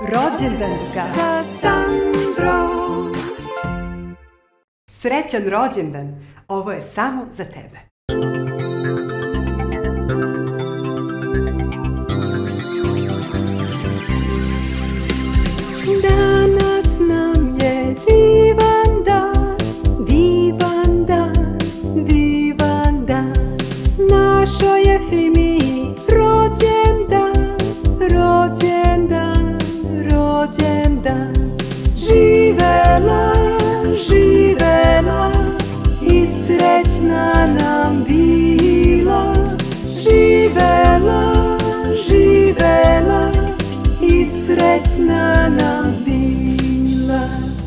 Rođendanska sa Sandrom. Srećan rođendan, ovo je samo za tebe. Danas nam je divan dan, divan dan, divan dan. Našoj je Fimiji rođendan, rođendan, rođendan. Živela, živela i srećna nam bila. Živela, živela i srećna nam bila.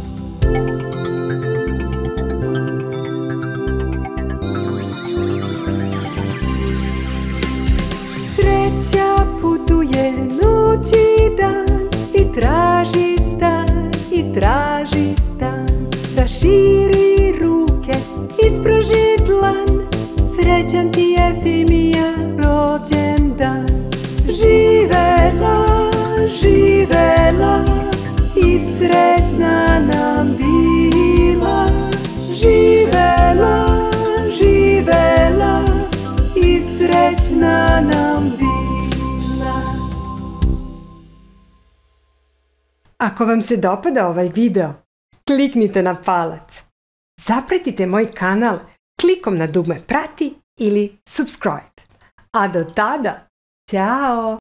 Sreća putuje noć i dan i traži stan, i traži stan. Da širi ruke, ispruži dlan. Srećan ti je Fimija rođendan. Živela, živela i srećna nam bila. Živela, živela i srećna nam bila. Ako vam se dopada ovaj video, kliknite na palac. Zapratite moj kanal klikom na dugme prati ili subscribe. A do tada, ćao!